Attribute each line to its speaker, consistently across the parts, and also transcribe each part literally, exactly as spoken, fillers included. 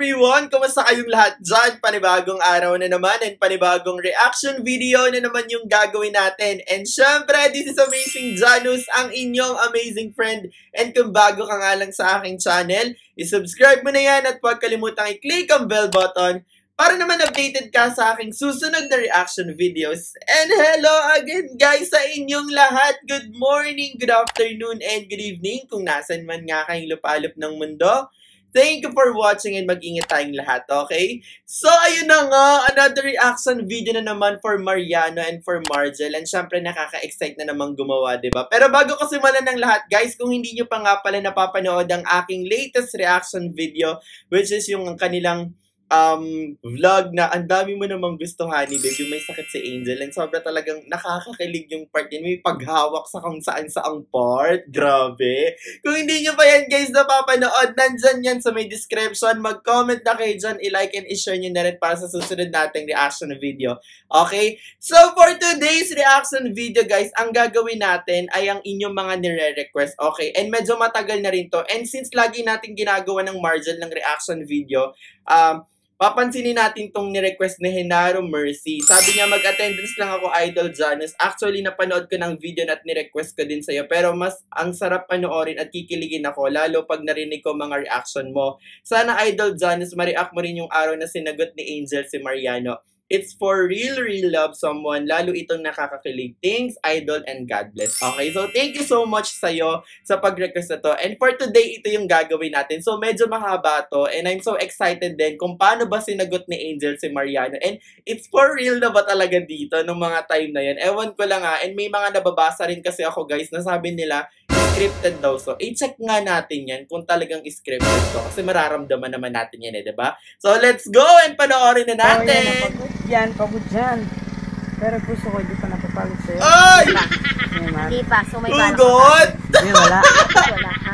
Speaker 1: everyone! Kumusta kayong lahat dyan? Panibagong araw na naman and panibagong reaction video na naman yung gagawin natin. And syempre, this is Amazing Janus, ang inyong amazing friend. And kung bago ka nga lang sa aking channel, isubscribe mo na yan at huwag kalimutang i-click ang bell button para naman updated ka sa aking susunod na reaction videos. And hello again guys sa inyong lahat. Good morning, good afternoon, and good evening kung nasan man nga kayong lupalop ng mundo. Thank you for watching and mag-ingat tayong lahat, okay? So, ayun na nga, another reaction video na naman for Mariano and for Margel. And syempre, nakaka-excite na naman gumawa, diba? Pero bago ko simulan ng lahat, guys, kung hindi nyo pa nga pala napapanood ang aking latest reaction video, which is yung kanilang um, vlog na ang dami mo namang gusto, honey, baby, may sakit si Angel. And sobra talagang nakakakilig yung part yun. May paghawak sa kung saan saang part. Grabe. Kung hindi nyo pa yan, guys, napapanood, nandyan yan sa may description. Mag-comment na kayo dyan, i-like and i-share nyo na rin para sa susunod nating reaction video. Okay? So, for today's reaction video, guys, ang gagawin natin ay ang inyong mga nire-request. Okay? And medyo matagal na rin to. And since lagi natin ginagawa ng Margel ng reaction video, um, papansinin natin tong ni-request ni Henaro Mercy. Sabi niya, mag-attendance lang ako, Idol Janus. Actually, napanood ko ng video na ni-request ko din sa'yo. Pero mas ang sarap panoorin at kikiligin ako, lalo pag narinig ko mga reaction mo. Sana, Idol Janus, ma-react mo rin yung araw na sinagot ni Angel si Mariano. It's for real, real love someone. Lalo itong nakakakilig. Thanks, Idol, and God bless. Okay, so thank you so much sa'yo sa pag-request na to. And for today, ito yung gagawin natin. So medyo mahaba to. And I'm so excited din kung paano ba sinagot ni Angel si Mariano. And it's for real na ba talaga dito nung mga time na yan? Ewan ko lang ha. And may mga nababasa rin kasi ako, guys, na sabi nila, scripted daw. So, i-check nga natin yan kung talagang scripted to. Kasi mararamdaman naman natin yan eh, diba? So, let's go and panoorin na natin!
Speaker 2: Oh, yan, pagod yan. Pero gusto ko, hindi pa napapagod sa'yo.
Speaker 1: Ay!
Speaker 3: Hindi pa. So, may paano
Speaker 1: Ugod!
Speaker 2: Hindi, wala.
Speaker 3: Wala ha?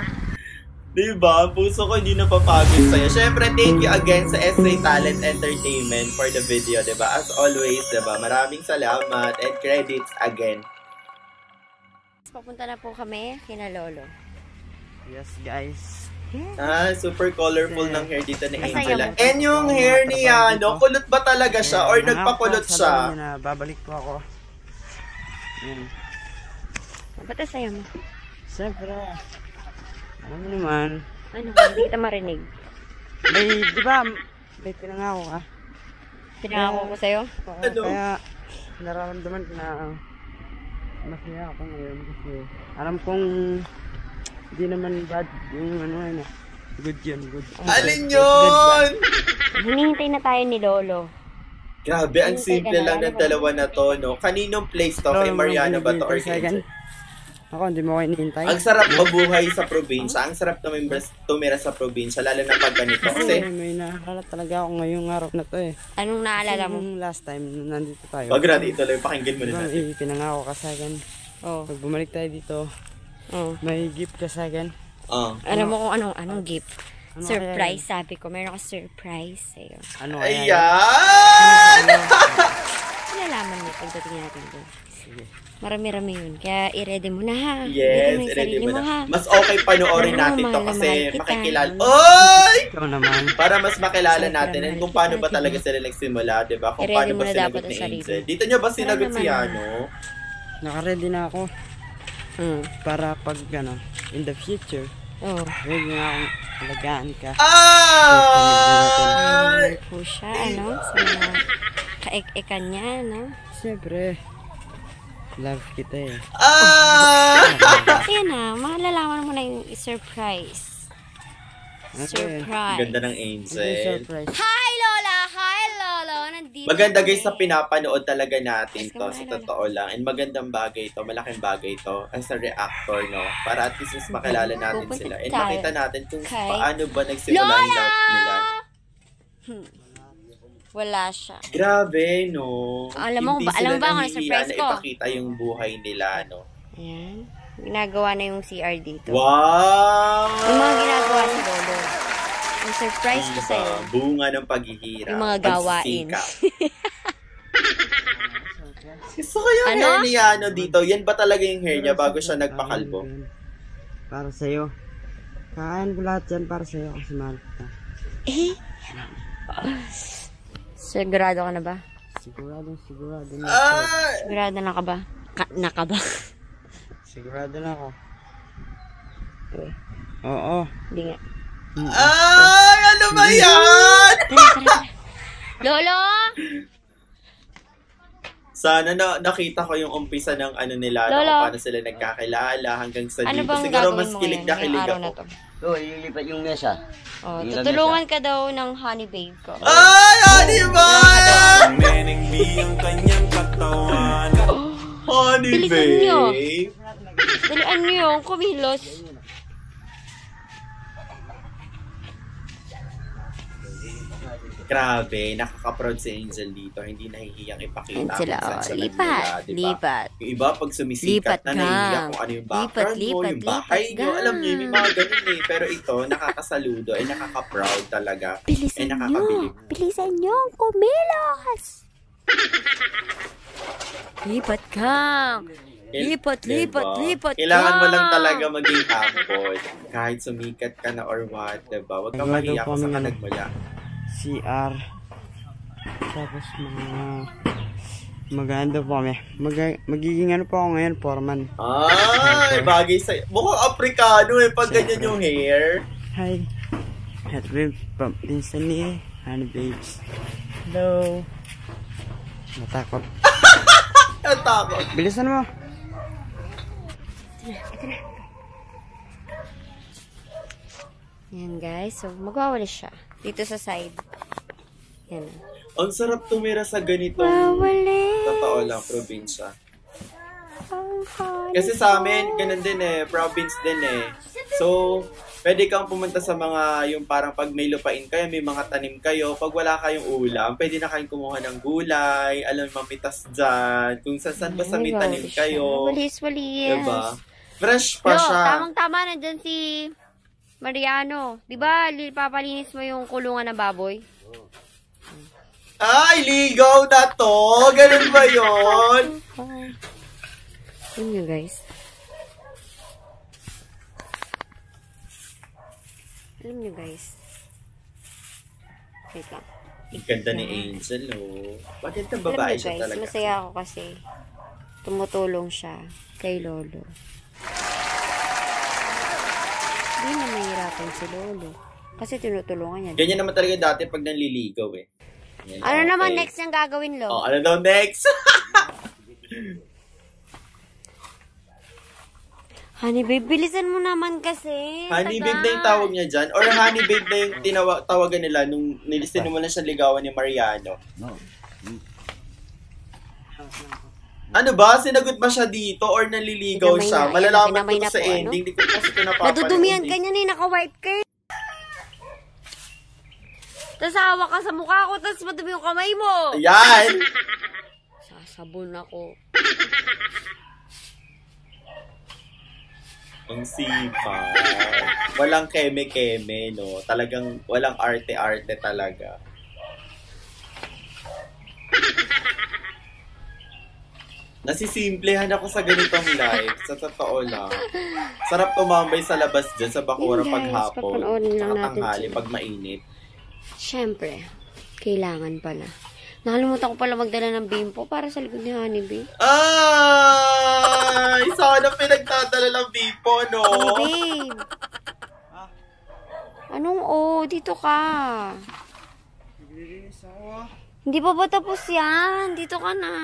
Speaker 1: Diba? Puso ko hindi napapagod sa'yo. Siyempre, thank you again sa S A Talent Entertainment for the video, diba? As always, diba? Maraming salamat and credits again.
Speaker 3: Papunta na po kami kina Lolo.
Speaker 2: Yes, guys.
Speaker 1: Ah, super colorful ng hair dito ni
Speaker 3: Masaya
Speaker 1: Angela.
Speaker 3: mo.
Speaker 1: And yung hair ni ano, kulot ba talaga siya or nagpakulot siya?
Speaker 2: Na, babalik po ako. Yan.
Speaker 3: Ba't asaya mo?
Speaker 2: Siyempre. Alam mo naman.
Speaker 3: Ano? Hindi kita marinig.
Speaker 2: May, di ba, may pinangako ka?
Speaker 3: Pinangako ko sa'yo?
Speaker 2: Oo,
Speaker 1: Ano?
Speaker 2: kaya nararamdaman ko na masaya ako ngayon kasi alam kong hindi naman bad yung ano yun. Good yun, good.
Speaker 1: Alin yun?
Speaker 3: Hinihintay na tayo ni Lolo.
Speaker 1: Grabe, ang simple lang ng dalawa na to, no? Kaninong place to? Kay Mariano ba to or kay Angel?
Speaker 2: Ako, hindi mo kayo hinihintay.
Speaker 1: Ang sarap mabuhay sa probinsya. Ang sarap tumira, tumira sa probinsya, lalo na pag ganito. Kasi,
Speaker 2: Ay, may naalala talaga ako ngayong araw na to eh.
Speaker 3: Anong naalala mo?
Speaker 2: Yung last time na nandito tayo.
Speaker 1: wag natin ituloy, pakinggan mo na
Speaker 2: Diba,
Speaker 1: natin.
Speaker 2: eh, pinangako ka sa akin.
Speaker 3: Oh.
Speaker 2: Pag bumalik tayo dito,
Speaker 3: Oh.
Speaker 2: may gift ka sa akin.
Speaker 1: Oh.
Speaker 3: Alam mo kung anong anong gift?
Speaker 2: Ano
Speaker 3: Surprise, sabi ko. Meron ka surprise sa'yo.
Speaker 2: Ano kaya yun?
Speaker 1: Ayan!
Speaker 3: Nalalaman mo pagdating natin doon.
Speaker 2: Sige.
Speaker 3: Marami-rami yun. Kaya i-ready mo na ha.
Speaker 1: Yes,
Speaker 3: yung
Speaker 1: ready
Speaker 3: sarili
Speaker 1: mo
Speaker 3: ha.
Speaker 1: na. Mas okay panoorin
Speaker 3: Ano,
Speaker 1: natin to
Speaker 3: mahal na
Speaker 1: kasi
Speaker 3: mahal kita.
Speaker 1: makikilala. Oy!
Speaker 2: Ikaw naman.
Speaker 1: Para mas makilala
Speaker 3: Sobrang
Speaker 1: natin and
Speaker 3: mahal
Speaker 1: kung paano
Speaker 3: kita,
Speaker 1: ba talaga
Speaker 3: diba?
Speaker 1: sila nagsimula, di ba? Kung
Speaker 3: I-ready
Speaker 1: paano
Speaker 3: mo
Speaker 1: ba
Speaker 3: na
Speaker 1: sinagot
Speaker 3: dapat
Speaker 1: ni
Speaker 3: ang sarili.
Speaker 1: Angel. Dito nyo ba sinagot
Speaker 3: Para
Speaker 1: si
Speaker 3: naman.
Speaker 1: ano?
Speaker 2: Nakaready na ako
Speaker 3: Hmm.
Speaker 2: para pag ano, in the future,
Speaker 3: Oh.
Speaker 2: ready na akong alagaan ka.
Speaker 1: Ah!
Speaker 3: Ay, po siya, ano? Sa mga kaek-ekan niya, no?
Speaker 2: Siyempre, love kita eh.
Speaker 1: Ah!
Speaker 3: Ayan na, malalaman mo na yung surprise.
Speaker 2: Ano
Speaker 3: Surprise.
Speaker 1: Ganda ng
Speaker 2: Ano yung
Speaker 1: Angel.
Speaker 2: surprise?
Speaker 3: Hi, Lola! Hi, Lolo! Nandito
Speaker 1: Maganda guys
Speaker 3: kami.
Speaker 1: sa pinapanood talaga natin to,
Speaker 3: Yes,
Speaker 1: sa
Speaker 3: come on,
Speaker 1: totoo lang. And magandang bagay to, malaking bagay to as a reactor, no? Para at least mas makilala natin
Speaker 3: Pupunta
Speaker 1: sila. And
Speaker 3: tayo
Speaker 1: makita natin kung
Speaker 3: kay
Speaker 1: paano ba nagsimula yung love nila.
Speaker 3: Hmm. Wala siya.
Speaker 1: Grabe, no?
Speaker 3: Alam mo
Speaker 1: Hindi
Speaker 3: ba- alam
Speaker 1: sila
Speaker 3: ba kung ano
Speaker 1: nahihiya
Speaker 3: surprise
Speaker 1: na
Speaker 3: ko?
Speaker 1: ipakita yung buhay nila, no?
Speaker 3: Ayan. Ginagawa na yung C R dito.
Speaker 1: Wow!
Speaker 3: Yung mga ginagawa si Lolo. Yung surprise ko
Speaker 1: Diba?
Speaker 3: sa'yo.
Speaker 1: Bunga ng paghihirap.
Speaker 3: Yung mga gawain.
Speaker 1: pagsisikap. Gusto ko yung
Speaker 3: Ano?
Speaker 1: hair niya, ano, dito. Yan ba talaga yung hair niya bago siya nagpakalbo?
Speaker 2: Para sa'yo. Kain ko lahat yan para sa'yo kasi mahal kita.
Speaker 3: Eh, Sigurado ka na ba?
Speaker 2: Sigurado, sigurado na ako.
Speaker 1: Ay!
Speaker 3: Sigurado na ka ba? Ka na ka ba?
Speaker 2: Sigurado na ako. Oo.
Speaker 3: Hindi nga.
Speaker 1: Ay! Ano ba yan?
Speaker 3: Lolo!
Speaker 1: Sana na nakita ko yung umpisa ng ano nila, no,
Speaker 3: Lolo.
Speaker 1: kung paano sila nagkakilala hanggang sa
Speaker 3: Ano
Speaker 1: dito.
Speaker 3: bang
Speaker 1: Siguro
Speaker 3: gagawin
Speaker 1: mas
Speaker 3: mo
Speaker 1: kilig
Speaker 3: ngayon?
Speaker 1: na
Speaker 3: Ngayong
Speaker 1: kilig
Speaker 3: araw
Speaker 1: ako.
Speaker 3: na to?
Speaker 2: Oo, ililipat yung mesa.
Speaker 3: Oh,
Speaker 2: Ilan
Speaker 3: tutulungan ka daw ng honey babe ko.
Speaker 1: Ay! Honey ba?
Speaker 4: Menengbi ang kanyang katawan.
Speaker 1: Honey
Speaker 3: Bilisan niyo.
Speaker 1: babe.
Speaker 3: Dalian niyo yung kumilos.
Speaker 1: Grabe, nakaka-proud si Angel dito. Hindi nahihiyang ipakita
Speaker 3: Yan sila,
Speaker 1: kung saan
Speaker 3: oh.
Speaker 1: siya
Speaker 3: Lipat,
Speaker 1: nagmula, diba?
Speaker 3: lipat.
Speaker 1: Yung iba, pag sumisikat
Speaker 3: Lipat
Speaker 1: na,
Speaker 3: ka.
Speaker 1: nahihiya kung ano yung background
Speaker 3: Lipat,
Speaker 1: mo,
Speaker 3: lipat,
Speaker 1: yung bahay
Speaker 3: lipat
Speaker 1: nyo.
Speaker 3: ka.
Speaker 1: Alam niyo, may mga ganun eh. Pero ito, nakakasaludo, ay nakaka-proud talaga. Ay
Speaker 3: Bilisan niyo.
Speaker 1: nakakabilib.
Speaker 3: Bilisan niyo ang kumilos. Lipat ka. Lipat, lipat,
Speaker 1: Diba?
Speaker 3: lipat ka.
Speaker 1: Kailangan mo lang talaga maging humble. Kahit sumikat ka na or what, diba? Huwag ka
Speaker 2: Nagmado
Speaker 1: mahiya
Speaker 2: po
Speaker 1: kung
Speaker 2: kami
Speaker 1: saan ka
Speaker 2: ano.
Speaker 1: nagmula.
Speaker 2: C R. Tapos mga... Maganda po kami. Mag magiging ano po ako ngayon, foreman.
Speaker 1: Ay, bagay sa'yo. Mukhang Afrikano eh, pag ganyan yung hair.
Speaker 2: Hi. At babe, pinsan ni Honey Babes. Hello. Natakot.
Speaker 1: Natakot.
Speaker 2: Bilisan mo.
Speaker 3: Yan guys, so magwawalis siya. Dito sa side. Yan.
Speaker 1: Ang sarap tumira sa ganitong
Speaker 3: Wawalis.
Speaker 1: totoo lang, probinsya.
Speaker 3: Ang honey.
Speaker 1: Kasi sa amin, ganun din eh, province din eh. So, pwede kang pumunta sa mga, yung parang pag may lupain kayo, may mga tanim kayo, pag wala kayong ulam, pwede na kayong kumuha ng gulay, alam, mamitas dyan, kung saan basta may tanim kayo.
Speaker 3: Walis, walis.
Speaker 1: Diba? Fresh pa
Speaker 3: Lo,
Speaker 1: siya.
Speaker 3: tamang-tama na dyan si Mariano. Di ba, li- papalinis mo yung kulungan ng baboy?
Speaker 1: Ay, ligaw na to! Ganun ba yun?
Speaker 3: Yun yun, guys. Alam nyo, guys. Wait lang.
Speaker 1: Ang ganda ni Angel, oh. Bakit ang
Speaker 3: Alam
Speaker 1: babae
Speaker 3: nyo,
Speaker 1: siya
Speaker 3: guys,
Speaker 1: talaga?
Speaker 3: masaya ako kasi tumutulong siya kay Lolo. Hindi na mahirapan si Lolo. Kasi tinutulungan niya.
Speaker 1: Ganyan naman talaga dati pag nanliligaw eh. Yan,
Speaker 3: Ano
Speaker 1: okay.
Speaker 3: naman next niyang gagawin, Lo?
Speaker 1: Oh, ano daw next?
Speaker 3: Honey babe, bilisan mo naman kasi.
Speaker 1: Honey
Speaker 3: Tagal.
Speaker 1: babe na yung tawag niya dyan? Or honey babe na yung tinawa- tawagan nila nung nilistinimulan siya ligawan ni Mariano? Ano ba? Sinagot ba siya dito or naliligaw
Speaker 3: Kinamay
Speaker 1: siya?
Speaker 3: na,
Speaker 1: Malalaman ko
Speaker 3: kinamay
Speaker 1: to
Speaker 3: na
Speaker 1: sa
Speaker 3: po, ano?
Speaker 1: ending. Hindi ko kasi ito napapanood.
Speaker 3: Madudumihan
Speaker 1: eh.
Speaker 3: ka niya, eh. Naka-white ka. eh. Tapos hawak ka sa mukha ko, tapos madumi yung kamay mo.
Speaker 1: Ayan!
Speaker 3: Sasabon ako.
Speaker 1: Ang sipag. Walang keme-keme, no? Talagang walang arte-arte talaga. Nasisimplehan ako sa ganitong live. Sa totoo lang. Sarap tumambay sa labas dyan sa Bakura
Speaker 3: Yun, guys.
Speaker 1: paghapon.
Speaker 3: Papanoorin lang
Speaker 1: Tsaka
Speaker 3: natin
Speaker 1: tanghali
Speaker 3: siya.
Speaker 1: pag mainit.
Speaker 3: Siyempre, kailangan pala. Nakalimutan ko pala magdala ng bimpo para sa likod ni Honey Babe.
Speaker 1: Ay! Sana pinagdadala ng bipo, no?
Speaker 3: Honey Babe! Anong oh? Dito ka. Hindi pa ba tapos yan? Dito ka na.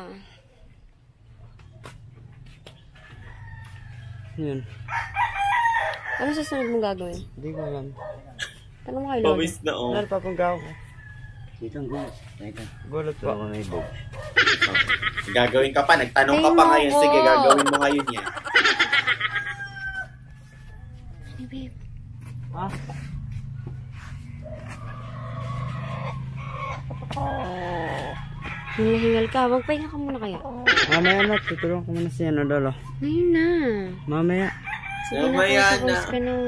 Speaker 2: Yun.
Speaker 3: Ano susunod mong gagawin?
Speaker 2: Hindi ko alam.
Speaker 3: Tanong mo kay Lola.
Speaker 1: Pawis na, oh.
Speaker 2: Ano papanggaw ko?
Speaker 5: Dito ang gulat. Dito.
Speaker 2: Gulot
Speaker 5: Ito
Speaker 2: po.
Speaker 5: ako may bog.
Speaker 1: Gagawin ka pa. Nagtanong ka
Speaker 3: Ay,
Speaker 1: pa
Speaker 3: mo
Speaker 1: ngayon.
Speaker 3: ko.
Speaker 1: Sige, gagawin mo ngayon yan.
Speaker 3: Honey Babe.
Speaker 2: Ha?
Speaker 3: Hingal-hingal ka. Magpahinga ka muna kaya.
Speaker 2: Mamaya na, tutulong ko muna si ano, Lolo.
Speaker 3: Ngayon na.
Speaker 2: Mamaya.
Speaker 3: Sige na,
Speaker 1: Mamaya
Speaker 3: tapos
Speaker 1: na.
Speaker 3: ka na.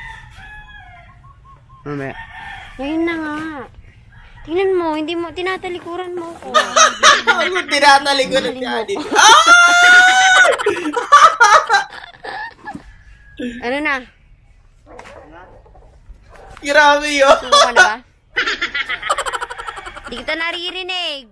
Speaker 2: Mamaya.
Speaker 3: Ngayon na nga. Tingnan mo, hindi mo, tinatalikuran mo ko.
Speaker 1: Ako, tinatali ko na si Adit.
Speaker 3: Ano na?
Speaker 1: Grabe yun.
Speaker 3: Tulong ka na ba? Hindi kita naririnig.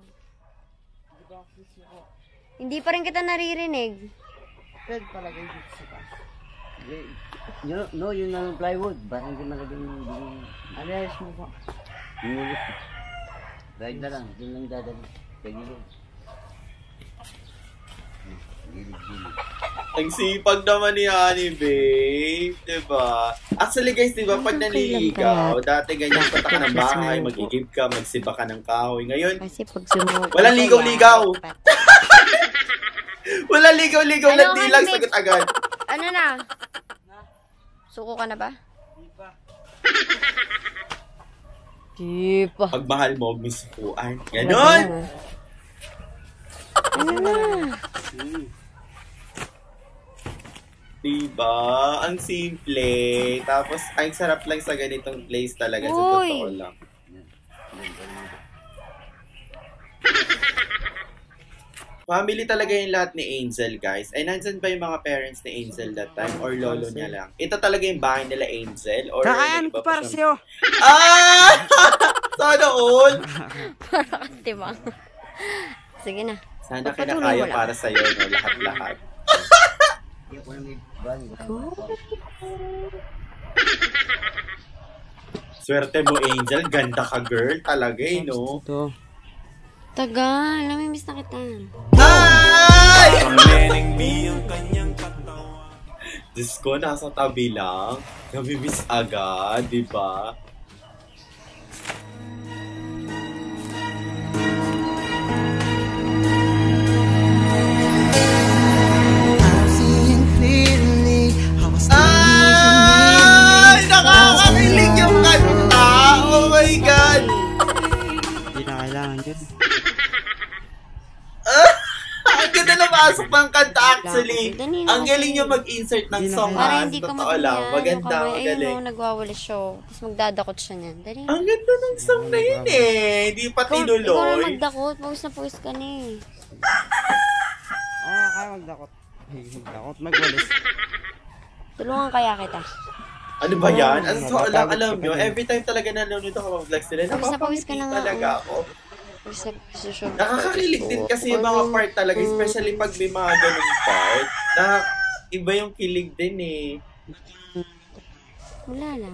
Speaker 3: Hindi pa rin kita naririnig.
Speaker 2: Pwede palagay dito sa taas.
Speaker 5: You know, no, yun ang plywood. Parang hindi malagyan yung...
Speaker 2: Alayas mo po.
Speaker 5: Yung ulit. Right na lang. Doon lang dadali. Pagilid. Gilid-gilid.
Speaker 1: Ang sipag naman ni Honey, babe. Diba? Actually, guys, diba, pag naliligaw, dati ganyan pata ka ng bahay, magigib ka, magsiba ka ng kahoy. Ngayon,
Speaker 3: Kasi pag sumuko.
Speaker 1: walang ligaw-ligaw. Walang ligaw-ligaw na
Speaker 3: Ano,
Speaker 1: di lang
Speaker 3: Honey,
Speaker 1: sagot agad.
Speaker 3: Ano na? Suko ka na ba? Di pa.
Speaker 1: Pag mahal mo, huwag mo sukuan. Ganon!
Speaker 3: Ano na?
Speaker 1: Diba? Ang simple. Tapos, ang sarap lang sa ganitong place talaga. Sa
Speaker 3: Uy!
Speaker 1: totoo lang. Family talaga yung lahat ni Angel, guys. Ay, nandyan ba yung mga parents ni Angel that time? Or lolo niya lang? Ito talaga yung bahay nila, Angel? Or
Speaker 2: Kakayan
Speaker 1: iba
Speaker 2: ko
Speaker 1: pa
Speaker 2: para
Speaker 1: siya-
Speaker 2: sa'yo.
Speaker 1: Ah! Sana all!
Speaker 3: Diba? Sige na.
Speaker 1: Sana
Speaker 3: Pagpatuloy mo
Speaker 1: kinakaya
Speaker 3: lang.
Speaker 1: para sa'yo, no? Lahat-lahat.
Speaker 5: Yung ko na may ban.
Speaker 1: Swerte mo, Angel. Ganda ka, girl. Talaga, eh, no?
Speaker 2: Ito.
Speaker 3: Tagal. Namimiss na kita.
Speaker 1: Ay!
Speaker 4: Ang Neneng B ang kanyang katawan.
Speaker 1: Diyos ko, nasa tabi lang. Namimiss agad, di ba? Ay! Nakakakilig yung kanta! Oh my God!
Speaker 2: Hindi na kailangan yun.
Speaker 1: Ang ganda na pasok ng kanta actually. Ang galing niya mag-insert ng song
Speaker 3: Para
Speaker 1: ha.
Speaker 3: hindi ka
Speaker 1: Totoo lang.
Speaker 3: magkanya.
Speaker 1: Maganda,
Speaker 3: Ayun
Speaker 1: magaling.
Speaker 3: o, nagwawala show. Tapos magdadakot siya niyan. Dali.
Speaker 1: Ang ganda ng song na yun eh. Hindi pa
Speaker 3: Ikaw, ikaw na
Speaker 1: tinuloy.
Speaker 3: magdakot. Pawis na pawis ka na eh.
Speaker 2: Oo, oh, kaya magdakot. Magdakot, magwalis.
Speaker 3: Tulungan kaya kita.
Speaker 1: Ano ba yan? Ang totoo lang,
Speaker 2: Napapagod
Speaker 1: alam
Speaker 2: ka
Speaker 1: nyo,
Speaker 2: pa rin.
Speaker 1: every time talaga nanonood ako mag-vlogs nila,
Speaker 3: Pawis na pawis ka
Speaker 1: napapangiti
Speaker 3: na nga,
Speaker 1: talaga
Speaker 3: oh.
Speaker 1: ako.
Speaker 3: Pawis na pawis na show.
Speaker 1: Nakakakilig din kasi yung mga part talaga, especially pag may mga ganung part, na iba yung kilig din eh.
Speaker 3: Wala lang.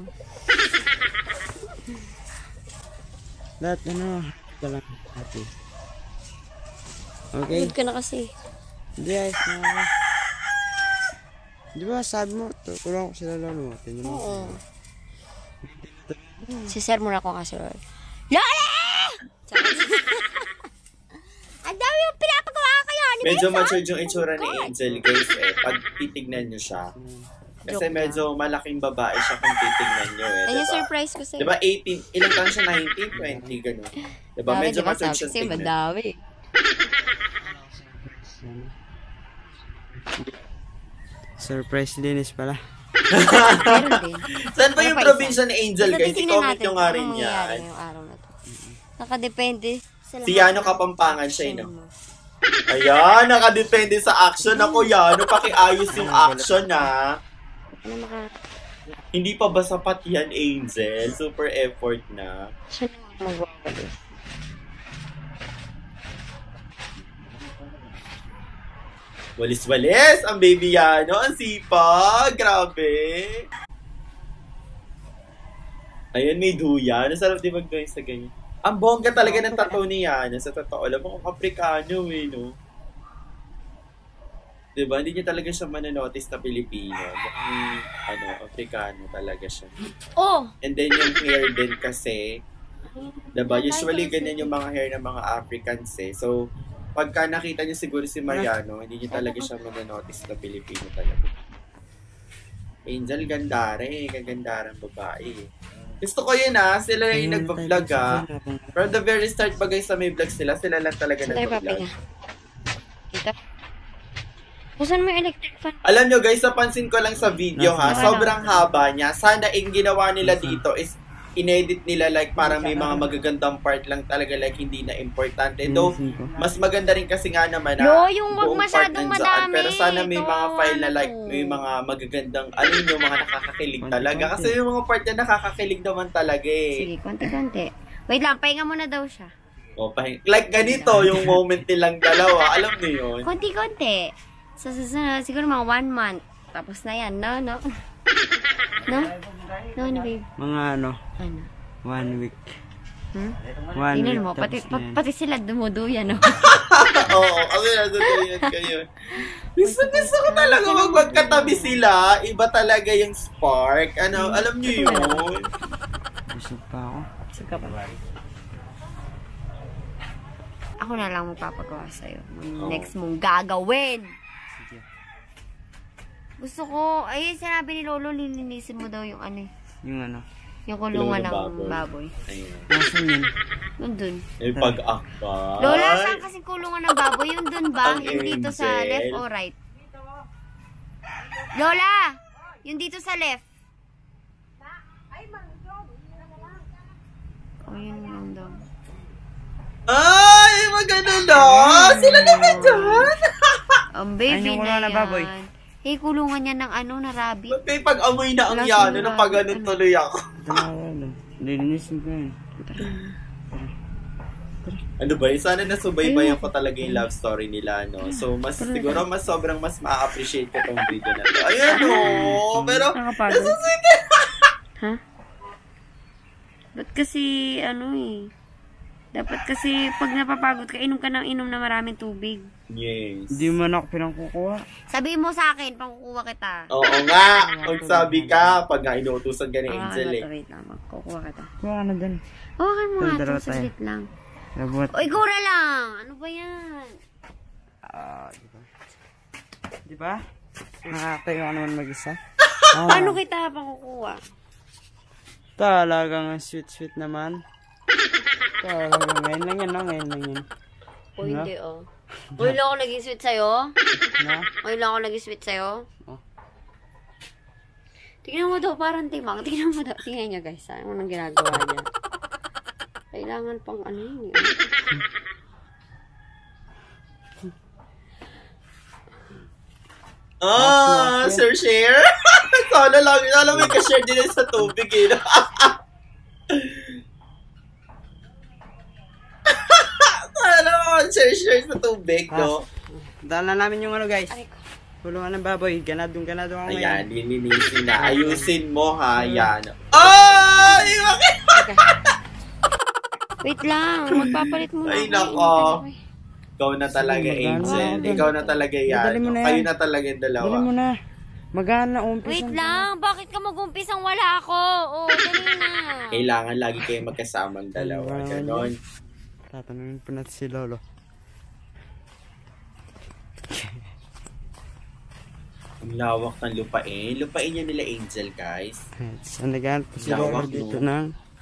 Speaker 2: Lahat, ano, ito lang. Happy. Okay.
Speaker 3: Good ka na kasi.
Speaker 2: Hindi, ayos na ako. Di ba, sabi mo, tulungan ko sila lalo mo. Tingnan mo.
Speaker 3: Oo. Si Sir muna ko kasi. Lola! Ang dami yung pinapagawa kayo. Ano ba
Speaker 1: Medyo
Speaker 3: yun,
Speaker 1: matured yung itsura ni Angel, guys eh. Pag titignan nyo siya. Kasi
Speaker 3: Joke
Speaker 1: medyo malaking babae siya kung titignan nyo eh.
Speaker 3: Ayun yung
Speaker 1: Diba?
Speaker 3: surprise ko sa'yo.
Speaker 1: Diba eighteen, ilang taon siya? nineteen, twenty, gano'n. Diba?
Speaker 3: Dami,
Speaker 1: Medyo
Speaker 3: diba,
Speaker 1: matured
Speaker 3: sabi
Speaker 1: siya
Speaker 3: sa'yo,
Speaker 1: tignan.
Speaker 3: madami.
Speaker 2: Surprise linis pala.
Speaker 3: Meron din.
Speaker 1: Saan pa yung
Speaker 3: Ano pa
Speaker 1: probinsya ni Angel,
Speaker 3: Basta
Speaker 1: guys?
Speaker 3: titingnan
Speaker 1: I-comment
Speaker 3: natin
Speaker 1: nyo nga
Speaker 3: kung
Speaker 1: rin
Speaker 3: anong mangyayari
Speaker 1: yan.
Speaker 3: ngayong araw na to. Nakadepende sa
Speaker 1: Si
Speaker 3: lahat
Speaker 1: Yano
Speaker 3: ng
Speaker 1: Kapampangan siya,
Speaker 3: action
Speaker 1: no?
Speaker 3: mo.
Speaker 1: Ayan, nakadepende sa action. Ako, Yano, pakiayos yung action, ha?
Speaker 3: Ano maka...
Speaker 1: Hindi pa ba sapat yan, Angel? Super effort na.
Speaker 3: Siya na magwawalis.
Speaker 1: Walis-walis ang baby Yano. Ang sipag. Grabe. Ayun, may duyan. Ang sarap di mag-drawing sa ganyan. Ang bongga talaga ng tattoo ni Yano. Sa totoo lang, mukhang Afrikano eh, no? Diba? Hindi niya talaga siya mananotice na Pilipino. Mukhang, ano, Afrikano talaga siya.
Speaker 3: Oh!
Speaker 1: And then yung hair din kasi, diba? Usually ganyan yung mga hair ng mga Africans eh. So, pagka nakita niyo siguro si Mariano, hindi niyo talaga siya mananotice na Pilipino talaga. Angel, gandara eh. Kagandarang babae eh. Gusto ko yun ah. Sila yung nagpa-vlog ah. From the very start pa guys sa may vlogs nila, sila lang talaga
Speaker 3: Saan tayo
Speaker 1: nagpa-vlog.
Speaker 3: papiga? Kita? Kusan mo yung electric fan?
Speaker 1: Alam nyo guys, napansin ko lang sa video ha,
Speaker 3: Nasa-
Speaker 1: sobrang haba niya. Sana yung ginawa nila dito is inedit nila like parang may mga magagandang part lang talaga like hindi na importante. Though, mas maganda rin kasi nga naman na
Speaker 3: Yo, yung wag
Speaker 1: buong part
Speaker 3: masyadong
Speaker 1: nandyan.
Speaker 3: madami.
Speaker 1: Pero sana may
Speaker 3: Ito,
Speaker 1: mga file na
Speaker 3: ano
Speaker 1: like
Speaker 3: to?
Speaker 1: may mga magagandang, ano yung mga nakakakilig
Speaker 2: Konti,
Speaker 1: talaga.
Speaker 2: konti.
Speaker 1: Kasi yung mga part na nakakakilig naman talaga eh.
Speaker 3: Sige, konti-konti. Wait lang, pahinga muna daw siya.
Speaker 1: O, pahing... Like ganito, yung moment nilang dalawa. Alam niyo yun?
Speaker 3: Konti-konti. Sa susunod, siguro mga one month. Tapos na yan, no? No? No? No, no, babe.
Speaker 2: Mga ano,
Speaker 3: Ano?
Speaker 2: one week.
Speaker 3: Hmm?
Speaker 2: One
Speaker 3: Tingnan
Speaker 2: week.
Speaker 3: mo, pati,
Speaker 2: tapos
Speaker 3: pa,
Speaker 2: na yan.
Speaker 3: pati sila dumuduyan, no?
Speaker 1: Oo, kasi nasa yun kayo. Gusto, gusto ko talaga mag magkatabi sila. Iba talaga yung spark. Ano, alam niyo yun?
Speaker 2: Busog pa ako.
Speaker 3: Sige pa. Ako na lang magpapagawa sa'yo. Yung
Speaker 1: Oo.
Speaker 3: next mong gagawin.
Speaker 2: Sige.
Speaker 3: Gusto ko, ay sinabi ni Lolo, lilinisin mo daw yung ano eh.
Speaker 2: Yung ano.
Speaker 3: Yung kulungan
Speaker 1: Kulungan ng
Speaker 3: ng baboy.
Speaker 1: Ayun.
Speaker 2: Nasaan yun?
Speaker 3: Nandun.
Speaker 1: May pag-akbay.
Speaker 3: Lola, saan kasing kulungan ng baboy? Yung dun ba?
Speaker 1: Ang
Speaker 3: Yung dito sa
Speaker 1: angel.
Speaker 3: left o right? Lola! Yung dito sa left. Oh, yun lang daw.
Speaker 1: Ay, maganda na. Sila naman dyan.
Speaker 3: Ang
Speaker 2: Ay,
Speaker 3: baby
Speaker 2: yung
Speaker 3: na
Speaker 2: kulungan
Speaker 3: yan.
Speaker 2: ng baboy.
Speaker 3: Eh, kulungan niya ng ano, na rabbit.
Speaker 1: Ba't may pag-amoy na ang
Speaker 3: Wala
Speaker 1: yano
Speaker 3: siyang
Speaker 1: nang pag ganun
Speaker 3: ano.
Speaker 1: tuloy ako?
Speaker 2: Ito na ano. Lilinisin ko yun.
Speaker 1: Ano ba, eh, sana nasubaybayan ko talaga yung love story nila, no? So, mas siguro mas sobrang mas ma-appreciate ko tong video na to. Ayan, no? Pero,
Speaker 3: Nakakapagod.
Speaker 1: nasusunod.
Speaker 3: Ha? Ba't kasi, ano eh. Dapat kasi, pag napapagod ka, inom ka ng inom na maraming tubig.
Speaker 1: Yes.
Speaker 2: Hindi man ako pinangkukuha.
Speaker 3: Sabihin mo sa akin, pangkukuha kita.
Speaker 1: Oo nga, magsabi ka pag nga inuutusan ka ni
Speaker 3: Ah,
Speaker 1: Angel
Speaker 3: ano
Speaker 1: eh.
Speaker 3: to, wait lang, magkukuha kita.
Speaker 2: Kuha na dyan.
Speaker 3: Hawakan mo nga ito,
Speaker 2: Dalawa tayo.
Speaker 3: saglit lang.
Speaker 2: Labot.
Speaker 3: Oy, gura lang! Ano ba yan?
Speaker 2: Ah, di ba? Di ba? Nakakatayo ka naman mag-isa. Ah,
Speaker 3: Paano kita pangkukuha?
Speaker 2: talagang sweet-sweet naman. Talagang ngayon lang yan, no? Ngayon lang yan.
Speaker 3: O hindi, oh. Uy, lang ako naging sweet sa'yo?
Speaker 2: Na?
Speaker 3: Uy, lang ako naging sweet sa'yo?
Speaker 2: Oh.
Speaker 3: Tingnan mo daw, parang timang. Tingnan mo daw. Tingnan niya, guys. Ano nang ginagawa niya? Kailangan pang ano yun. eh.
Speaker 1: Ah, Sir Share? Sana lang, alam mo, ka-share din sa tubig eh. no? Sana naman, Sir Share sa tubig, no?
Speaker 2: Dahil na namin yung ano, guys.
Speaker 3: Aray ko.
Speaker 2: Kulungan ng baboy. Ganadong ganado ako ngayon.
Speaker 1: Ayan, lilinisin na. Ayusin mo, ha? Yan. Ay! Bakit?
Speaker 3: Wait lang. Magpapalit muna.
Speaker 1: Ay,
Speaker 3: ako.
Speaker 1: nako.
Speaker 3: Ay,
Speaker 1: Ikaw na talaga,
Speaker 2: Sige,
Speaker 1: Angel.
Speaker 2: maganda.
Speaker 1: Ikaw na talaga yan.
Speaker 2: Dali mo na yan.
Speaker 1: Kayo na talaga yung dalawa.
Speaker 2: Dali mo na. Magana, umpis.
Speaker 3: Wait lang. Bakit ka mag-umpisang wala ako? Oh, dali na.
Speaker 1: Kailangan lagi kayo magkasamang dalawa.
Speaker 2: Kailangan
Speaker 1: Ganon.
Speaker 2: Tatanungin po natin si Lolo.
Speaker 1: Ang lawak ng lupain. Lupain yan nila, Angel, guys.
Speaker 2: So, naghahanap po si
Speaker 1: Lawak,
Speaker 2: Lolo dito
Speaker 1: no?
Speaker 2: ng...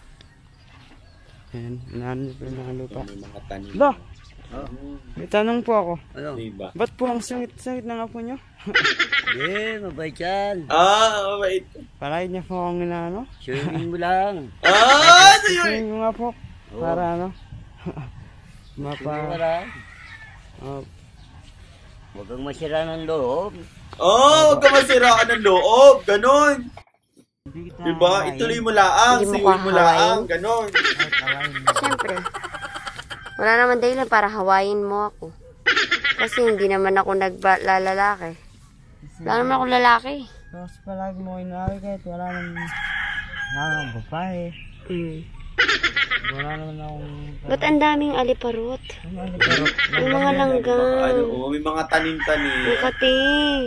Speaker 2: Ayan, inahanap po yung mga lupa.
Speaker 1: May mga tanim.
Speaker 2: Lo! May tanong po ako.
Speaker 5: Ano?
Speaker 1: Diba?
Speaker 2: Ba't po ang sungit-sungit ng apo nyo?
Speaker 5: Eh, mabait yan.
Speaker 1: Ah, wait.
Speaker 2: Palagi niya po akong inaano.
Speaker 5: Swimming mo lang.
Speaker 1: Ah, so yun.
Speaker 2: Tingin ko nga po.
Speaker 5: Oo.
Speaker 2: Para ano.
Speaker 5: Swimming mo
Speaker 2: Mapa...
Speaker 5: lang.
Speaker 2: Oh,
Speaker 5: Huwag kang masira ng loob.
Speaker 1: Oh, huwag ka masiraan ng loob. Ganon.
Speaker 2: hindi kita
Speaker 1: Diba?
Speaker 2: kakain.
Speaker 1: Ituloy mo laang.
Speaker 3: Hindi mo
Speaker 1: Siwin mo
Speaker 3: kahawain?
Speaker 1: laang. Ganon.
Speaker 2: Ay, kawain mo.
Speaker 3: Siyempre. Wala naman dahilan para hawain mo ako. Kasi hindi naman ako naglalalaki. Wala naman ako lalaki.
Speaker 2: Tapos palagi mo inaaway kahit wala naman... Wala naman babae.
Speaker 3: Mm.
Speaker 2: Wala naman akong...
Speaker 3: Ba't ang daming aliparot?
Speaker 2: Ano, ano, pero...
Speaker 3: May mga langgam.
Speaker 1: Ano, oh, may mga tanim-tanim.
Speaker 3: Bukati.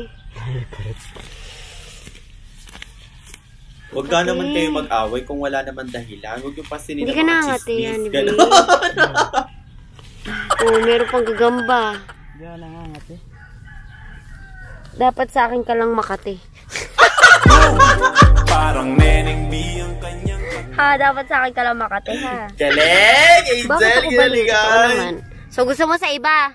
Speaker 1: Huwag ka naman kayo mag-away kung wala naman dahilan. Huwag yung pasinin
Speaker 3: Hindi
Speaker 1: ng
Speaker 3: ka
Speaker 1: mga
Speaker 3: nangangati yan,
Speaker 1: chismis.
Speaker 3: di ba?
Speaker 1: Ganon.
Speaker 3: Oh, meron pang gagamba.
Speaker 2: Hindi ako nangangat eh.
Speaker 3: Dapat sa akin ka lang makati.
Speaker 4: Parang Neneng B ang kanyang
Speaker 3: Ha, dapat sa akin ka lang makati, ha?
Speaker 1: Galing! Angel,
Speaker 3: Bakit ako balik? Ito
Speaker 1: galingan!
Speaker 3: naman. So, gusto mo sa iba?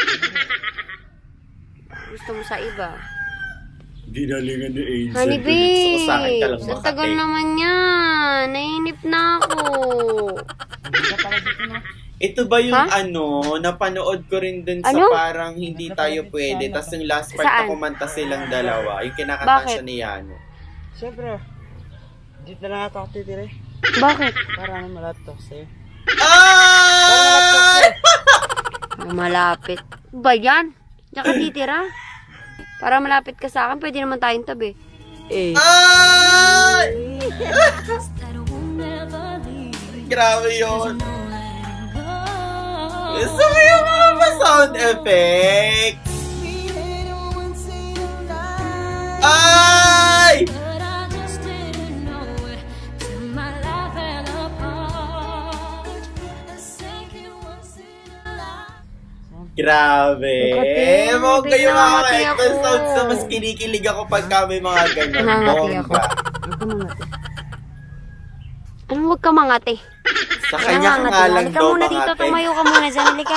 Speaker 3: Gusto mo sa iba?
Speaker 1: Ginalingan ni Angel.
Speaker 3: Honey,
Speaker 1: Gusto ko sa akin ka lang
Speaker 3: babe. Sa tagal
Speaker 1: makati.
Speaker 3: naman yan. Nainip na ako.
Speaker 1: Ito ba yung
Speaker 3: Ha?
Speaker 1: ano, napanood ko rin dun sa
Speaker 3: Ano?
Speaker 1: parang hindi tayo pwede. Tapos yung last part
Speaker 3: Saan?
Speaker 1: na kumanta silang dalawa. Yung kinakanta
Speaker 3: Bakit?
Speaker 1: siya ni Yano.
Speaker 2: Siyempre, dito na nga ako titira eh.
Speaker 3: Bakit?
Speaker 2: Para ano malato sa'yo.
Speaker 1: Ah!
Speaker 3: Malapit. Ba yan? Diyan ka titira? Para malapit ka sa akin, pwede naman tayong tabi. Eh.
Speaker 1: Ay! Grabe yun. Gusto mo yung mga sound effects? Ay! Grabe.
Speaker 3: Kapatid,
Speaker 1: Ewan ko yung mga
Speaker 3: nangangati ako.
Speaker 1: episodes na mas kinikilig ako pagka may mga ganyan.
Speaker 3: Nangangati ako.
Speaker 1: Bongga.
Speaker 3: Anong huwag ka mangati?
Speaker 1: Sa kanya ka nga lang
Speaker 3: Halika
Speaker 1: daw
Speaker 3: muna dito,
Speaker 1: mangate.
Speaker 3: tumayo ka muna dyan. Halika.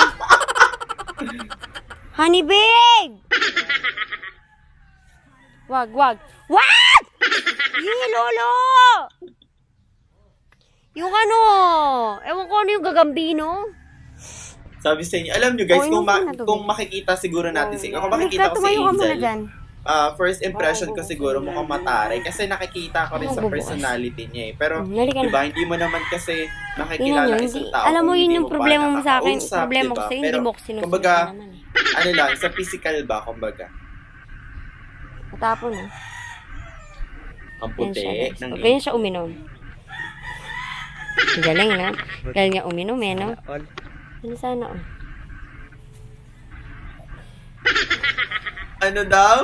Speaker 3: Honey babe! Wag, wag. Wag! Yee, lolo! Yung ano, ewan ko ano yung gagambino.
Speaker 1: Sabi sa inyo, alam nyo guys,
Speaker 3: Oh,
Speaker 1: kung,
Speaker 3: inom
Speaker 1: ma-
Speaker 3: ka na to,
Speaker 1: kung
Speaker 3: babe.
Speaker 1: makikita siguro natin si kung
Speaker 3: Halika,
Speaker 1: makikita ko si
Speaker 3: tumayo ka muna
Speaker 1: Angel,
Speaker 3: dyan.
Speaker 1: ah, first impression ko siguro mukhang mataray kasi nakikita ko rin sa
Speaker 3: Oh, bubukas.
Speaker 1: personality niya eh. Pero,
Speaker 3: Hmm, halika na.
Speaker 1: diba, hindi mo naman kasi
Speaker 3: Tingnan
Speaker 1: nakikilala
Speaker 3: nyo,
Speaker 1: isang
Speaker 3: hindi,
Speaker 1: tao.
Speaker 3: alam mo
Speaker 1: kung
Speaker 3: yun
Speaker 1: hindi
Speaker 3: yung
Speaker 1: mo pa
Speaker 3: problema mo sa akin.
Speaker 1: nakakausap,
Speaker 3: Problema ko
Speaker 1: diba?
Speaker 3: sa'yo, hindi
Speaker 1: Pero,
Speaker 3: mo ko sinusunod
Speaker 1: kumbaga,
Speaker 3: naman eh.
Speaker 1: ano lang, sa physical ba, kumbaga,
Speaker 3: Matapon eh.
Speaker 1: ang
Speaker 3: Yan
Speaker 1: puti
Speaker 3: siya, guys.
Speaker 1: ng
Speaker 3: O, ganyan siya uminom. Galing na. Galing niya uminom eh, no? Ano sana oh.
Speaker 1: ano daw?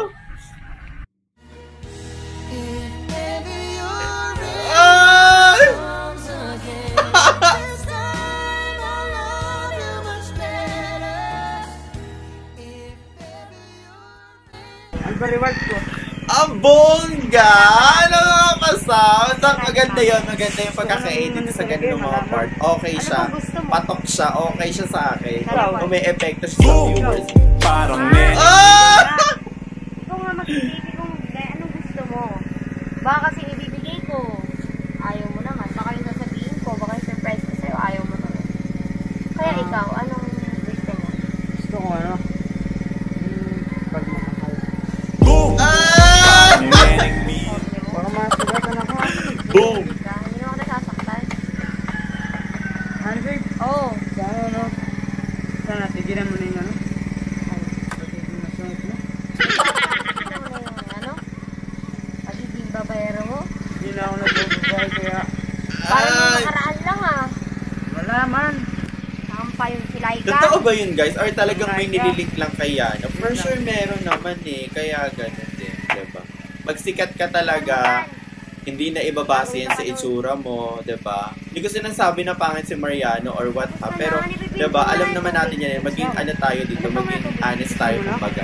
Speaker 1: Ay!
Speaker 2: Ano ba reward ko?
Speaker 1: Ang bongga! Ano mga ka-sound? Ang maganda yun. Maganda yung pagkaka-edit sa ganun mga part. Okay siya. Patok siya. Okay siya sa akin. Kung may epekto siya sa viewers.
Speaker 4: Parang men.
Speaker 1: Ah!
Speaker 3: Ikaw nga mag-ibigay kung anong gusto mo. Baka kasi ibibigay ko. Ayaw mo naman. Baka yung sasabihin ko. Baka yung surprise ko sa'yo. Ayaw mo naman. Kaya ikaw, anong gusto mo?
Speaker 2: Gusto ko ano? Hmm, pagmamahal.
Speaker 4: Boom!
Speaker 1: Ah!
Speaker 4: Meneng B.
Speaker 2: Baka masugatan ako.
Speaker 1: Boom!
Speaker 3: Ka, hindi naman ako nasasaktan.
Speaker 2: Ano babe?
Speaker 3: Oo. Oh.
Speaker 2: Sana ano? Sana tigilan mo na yung ano? Pagiging masungit mo?
Speaker 3: Ano mo na yung ano? Pagiging babayero mo?
Speaker 2: Hindi na ako nagbababae kaya
Speaker 3: Parang yung
Speaker 1: Ay!
Speaker 3: nakaraan lang ah.
Speaker 2: wala man.
Speaker 3: Nakampa yung silay ka.
Speaker 1: Totoo ba yun guys? Or talagang may nililink lang kay Yana? For sure meron naman eh. Kaya ganun din. Diba? Magsikat ka talaga. Hindi na ibabase yan sa itsura mo, 'di ba? Hindi ko sinasabi na pangit si Mariano or what ha, pero 'di ba, alam naman natin yan, maging ano tayo dito, maging honest tayo kumbaga.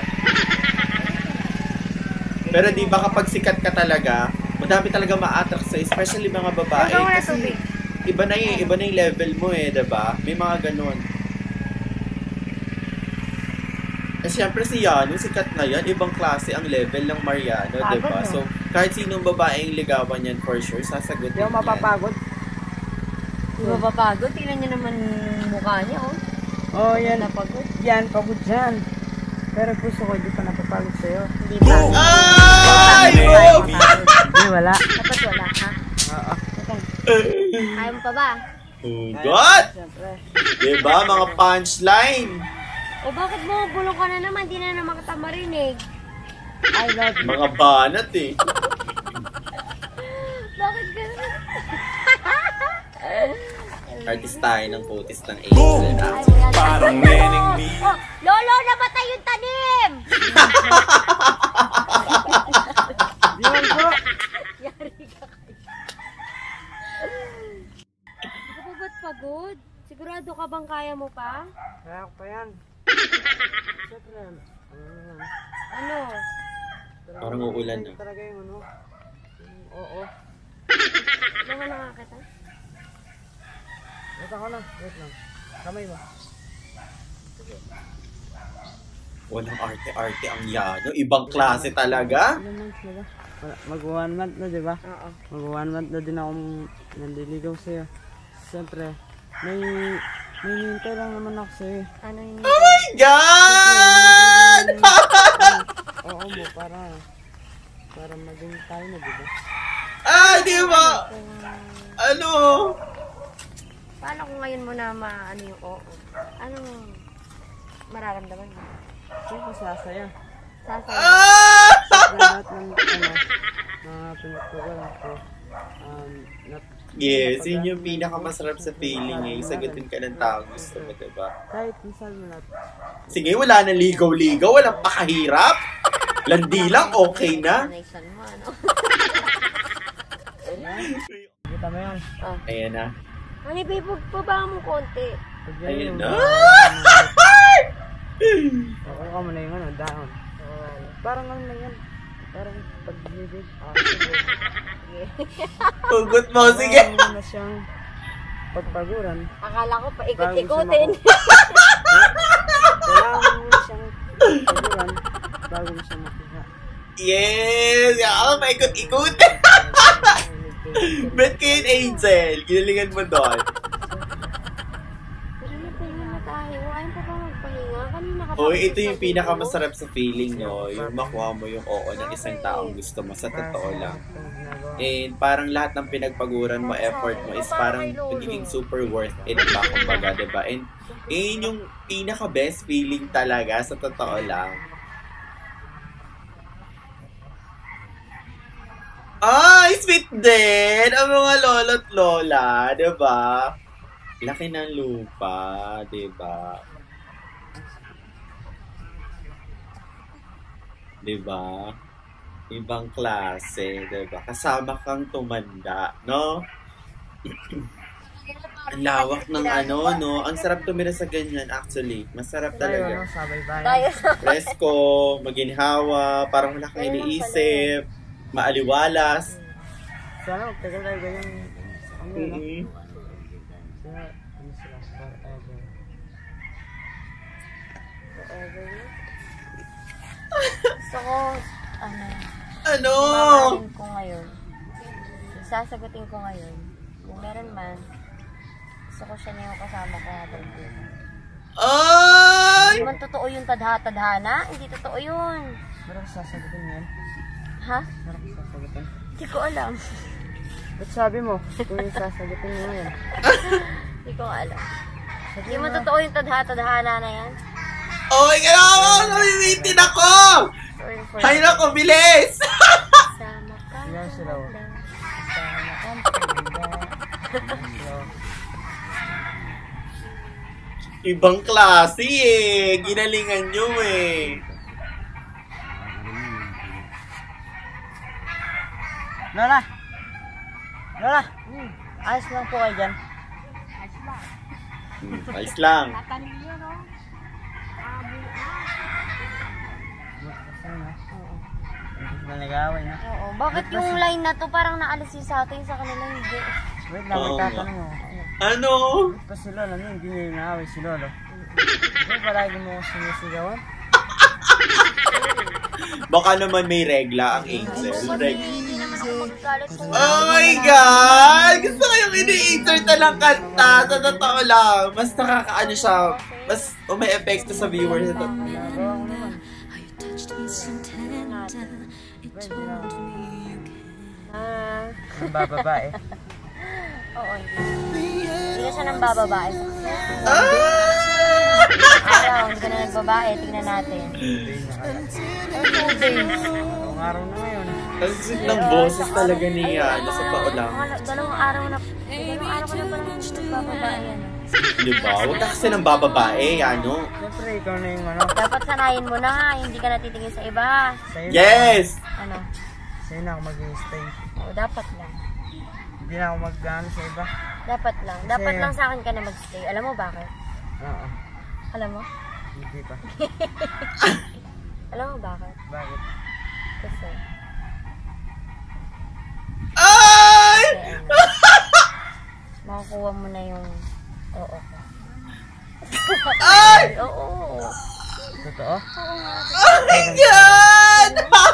Speaker 1: Pero 'di ba kapag sikat ka talaga, madami talaga ma-attract sa, especially mga babae kasi iba na yung iba na yung level mo eh, 'di ba? May mga ganun. Eh, siyempre si Yano, sikat na yan. Ibang klase ang level ng Mariano, di ba? So, kahit sinong babaeng ligawan yan for sure, sasagot
Speaker 2: Hindi ako mapapagod.
Speaker 3: Hindi mapapagod. Tingnan niyo naman yung mukha niya, oh.
Speaker 2: Oh, yan.
Speaker 3: Napagod.
Speaker 2: Yan, pagod dyan. Pero gusto ko, hindi pa napapagod sa'yo.
Speaker 3: Hindi pa.
Speaker 1: Ay! Boom!
Speaker 2: Hindi, wala.
Speaker 3: Dapat wala, ha?
Speaker 2: Oo.
Speaker 3: Ayaw mo pa ba?
Speaker 1: Oh, God!
Speaker 2: Siyempre.
Speaker 1: Di ba? Mga punchline.
Speaker 3: O bakit mo bulong ka na naman? Di na naman kita marinig.
Speaker 2: I love you.
Speaker 1: Mga banat eh.
Speaker 3: Bakit gano'n?
Speaker 1: Artist tayo ng putis ng
Speaker 4: Boom!
Speaker 1: Angel.
Speaker 3: Ay, wala na.
Speaker 4: Parang meneng B.
Speaker 3: Oh, Lolo, namatay yung tanim!
Speaker 2: Diwan ko.
Speaker 3: Yari ka kayo. Ako ba ba't pagod? Sigurado ka bang kaya mo pa?
Speaker 2: Kaya ko pa yan. Siyempre, ano yan?
Speaker 3: Ano?
Speaker 1: Parang uulan na.
Speaker 2: Talaga yung ano. yung Oo.
Speaker 3: Ano nga nakakita?
Speaker 2: Wait ako lang. Wait lang. Kamay mo.
Speaker 1: Walang arte-arte ang Yano. Ibang klase talaga.
Speaker 2: Ilan months na ba? Wala. Mag one month na, di ba?
Speaker 3: Oo.
Speaker 2: Mag one month na din akong nandiligaw sa'yo. Siyempre, may may hintay lang naman ako sa'yo.
Speaker 3: Ano yung...
Speaker 1: Oh my God!
Speaker 2: Oo mo, para para maging tayo na, di ba?
Speaker 1: Ah, di ba? Ano?
Speaker 3: Paano kung ngayon mo na ma... Ano yung oo? Ano? mararamdaman mo?
Speaker 2: Siyempre sasaya.
Speaker 3: Sasaya.
Speaker 1: Ah!
Speaker 2: Lahat ng ano, mga pinagpagalan ko. Um, nat-
Speaker 1: Yes, yun yung pinakamasarap sa feeling eh. Sagutin ka ng taong gusto mo, diba?
Speaker 2: Kahit minsan mo na.
Speaker 1: Sige, wala na ligaw-ligaw, walang pakahirap. Landi lang, okay na.
Speaker 3: Nation mo, ano?
Speaker 2: Kita mo yan.
Speaker 3: Oh.
Speaker 1: Ayan na.
Speaker 3: Honey, babe, pagbaba mo konti.
Speaker 2: Pag yan
Speaker 1: Ayan
Speaker 2: yung-
Speaker 1: na.
Speaker 2: Kukuha mo na yung ano, dahon. Parang ano lang yan. Parang pag-ibig. Ah,
Speaker 1: Hugot mo, sige.
Speaker 2: Parang na siyang pagpaguran.
Speaker 3: Akala ko paikot-ikutin.
Speaker 2: Kailangan mo na siyang pagpaguran bago mo siya makuha.
Speaker 1: Yes! Ako, maikot-ikot. Bet ko yun, Angel. Ginalingan mo doon.
Speaker 3: Pero napahinga na tayo. Ayaw pa ba magpahinga? Kanina ka pa.
Speaker 1: Hoy, ito yung pinakamasarap sa feeling, no? Yung makuha mo yung oo ng isang taong gusto mo sa totoo lang. And parang lahat ng pinagpaguran mo, effort mo is parang nagiging super worth it ba, kumbaga, diba? And yun yung pinaka-best feeling talaga sa totoo lang. Ay, sweet din! Ang mga lolo't lola, diba? Laki ng lupa, diba? Diba? Ibang klase, diba? Kasama kang tumanda, no? Ang lawak ng ano, no? Ang sarap tumira sa ganyan, actually. Masarap
Speaker 2: Tayo,
Speaker 1: talaga.
Speaker 2: ano, sabay bayan.
Speaker 3: Tayo.
Speaker 1: Presko, maginhawa, parang wala kang iniisip, maaliwalas.
Speaker 2: Sana magtagal tayo ganyan. Ano, no?
Speaker 1: Mm-hmm.
Speaker 2: Sana, ano sila, forever.
Speaker 3: Forever. Gusto ko, ano,
Speaker 1: Ano?
Speaker 3: mamahalin ko ngayon. Sasagutin ko ngayon. Kung meron man, gusto ko siya na yung kasama ko habang buhay.
Speaker 1: Ay!
Speaker 3: Hindi man totoo yung tadha-tadhana. Hindi totoo yun.
Speaker 2: Meron ka sasagutin yan?
Speaker 3: Ha?
Speaker 2: Meron ka sasagutin?
Speaker 3: Hindi ko alam.
Speaker 2: Ba't sabi mo? Kung yung sasagutin mo yan.
Speaker 3: Hindi ko alam. Hindi man totoo yung tadha-tadhana na yan.
Speaker 1: Oh my God! Ako! Namimitin ako!
Speaker 3: Sorry for
Speaker 1: Hay nako, bilis!
Speaker 3: Sama ka.
Speaker 2: Yan sila, oh.
Speaker 3: Sama ka.
Speaker 1: Ibang klase eh. Ginalingan nyo eh.
Speaker 2: Lola! Lola! Ayos lang po kayo dyan.
Speaker 1: Hmm, ayos lang.
Speaker 2: Na nag-away na.
Speaker 3: Oo. Bakit yung line na to parang naalis yung sa atin sa kanila hindi?
Speaker 2: Wait lang,
Speaker 1: Oo
Speaker 2: may tatanong mo.
Speaker 1: Ano?
Speaker 2: Ba't pa si Lolo? Ano, hindi niya inaaway si Lolo. Ba't palagi mo sinisigawan?
Speaker 1: Baka naman may regla ang Angel. Reg-
Speaker 3: Hindi naman ako magagalit kung
Speaker 1: Oh my God! Gusto ko yung ini-insert na lang kanta. Sa totoo lang. Mas nakakaano siya. Mas may epekto sa viewers. Ito.
Speaker 2: Nagawa ko naman. Ba't hindi na ako
Speaker 3: Ah,
Speaker 2: ang bababae?
Speaker 3: oo, hindi. Hindi na siya nang bababae.
Speaker 1: Ah!
Speaker 3: Araw, hindi ka na nagbabae. Tingnan natin. Oh, two days.
Speaker 2: Ang araw na ngayon.
Speaker 1: Ang sweet ng boses talaga niya. Nasa tao lang.
Speaker 3: Mga dalawang araw na, dalawang araw ko na pala nagbababae yan.
Speaker 1: Diba? Huwag ka kasi ng bababae. Ano?
Speaker 2: Siyempre, ikaw na yung ano.
Speaker 3: Dapat sanayin mo na, hindi ka natitingin sa iba.
Speaker 2: Sa'yo
Speaker 1: Yes!
Speaker 3: Ano?
Speaker 2: Na, sa'yo na ako mag-stay.
Speaker 3: Oo, dapat lang.
Speaker 2: Hindi na ako mag-ano sa iba.
Speaker 3: Dapat lang. Dapat
Speaker 2: Kasi-
Speaker 3: lang sa akin ka na magstay. Alam mo bakit?
Speaker 2: Oo.
Speaker 3: Alam mo?
Speaker 2: Hindi pa.
Speaker 3: Alam mo bakit?
Speaker 2: Bakit?
Speaker 3: Kasi,
Speaker 1: Ay!
Speaker 3: kasi ano, makukuha mo na yung oo ko.
Speaker 1: Ay!
Speaker 3: Oo.
Speaker 2: Totoo?
Speaker 3: Oo nga.
Speaker 1: Oh my God!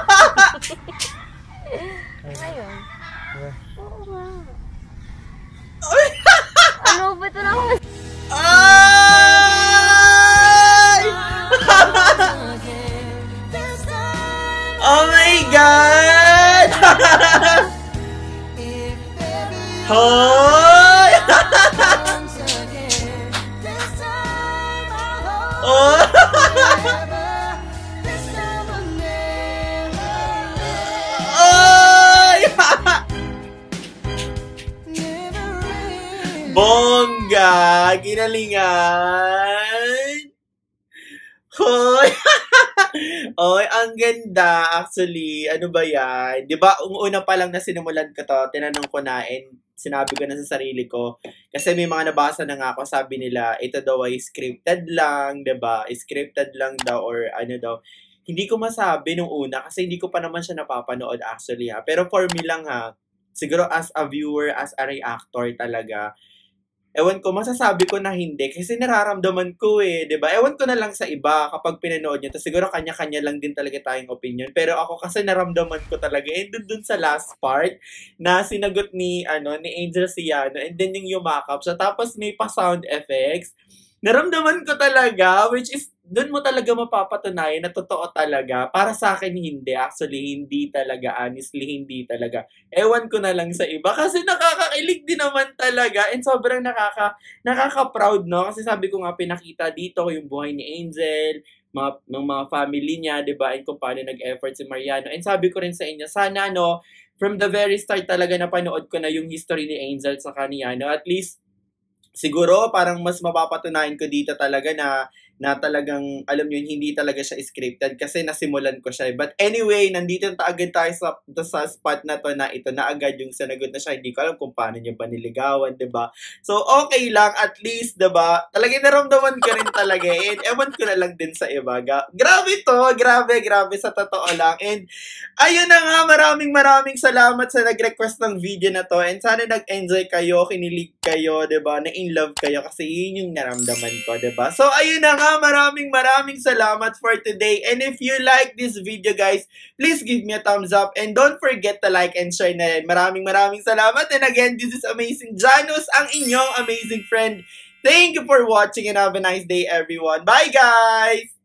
Speaker 3: Ngayon.
Speaker 2: Yeah.
Speaker 3: Oo nga.
Speaker 1: Ay!
Speaker 3: Ano ba ito naman?
Speaker 1: Ay! Oh my God! Hoy! Oh! Ginalingan. Hoy! Oy, ang ganda. Actually, ano ba yan? Di ba, una pa lang na sinimulan ko to, tinanong ko na and sinabi ko na sa sarili ko. Kasi may mga nabasa na nga ako, sabi nila, ito daw ay scripted lang, di ba? Scripted lang daw or ano daw. Hindi ko masabi nung una kasi hindi ko pa naman siya napapanood actually ha. Pero for me lang ha, siguro as a viewer, as a reactor talaga, ewan ko, masasabi ko na hindi kasi nararamdaman ko eh, di ba? Ewan ko na lang sa iba kapag pinanood nyo. Tapos siguro kanya-kanya lang din talaga tayong opinion. Pero ako kasi naramdaman ko talaga. And dun, dun sa last part na sinagot ni, ano, ni Angel Ciano and then yung yumakap siya. Tapos may pa-sound effects. Naramdaman ko talaga, which is, dun mo talaga mapapatunayan na totoo talaga. Para sa akin, hindi. Actually, hindi talaga. Honestly, hindi talaga. Ewan ko na lang sa iba. Kasi nakakakilig din naman talaga. And sobrang nakaka, nakaka-proud, no? Kasi sabi ko nga, pinakita dito yung buhay ni Angel, mga, ng mga family niya, di ba? And kung paano nag-effort si Mariano. And sabi ko rin sa inyo, sana, no, from the very start talaga napanood ko na yung history ni Angel sa kanya, no? At least, siguro parang mas mapapatunayan ko dito talaga na na talagang, alam nyo, hindi talaga siya scripted kasi nasimulan ko siya. But anyway, nandito na agad tayo sa, sa spot na to na ito na agad yung sinagot na siya. Hindi ko alam kung paano niya ba niligawan, diba? So, okay lang, at least, diba? Talagang naramdaman ko rin talaga. And ewan ko na lang din sa iba. Grabe to, grabe, grabe sa totoo lang. And ayun na nga, maraming maraming salamat sa nag-request ng video na to. And sana nag-enjoy kayo, kinilig kayo, diba? Na in love kayo kasi yun yung naramdaman ko, diba? So, ayun na nga, maraming maraming salamat for today. And if you like this video, guys, please give me a thumbs up. And don't forget to like and share na rin. Maraming maraming salamat. And again, this is Amazing Janus, ang inyong amazing friend. Thank you for watching and have a nice day, everyone. Bye, guys!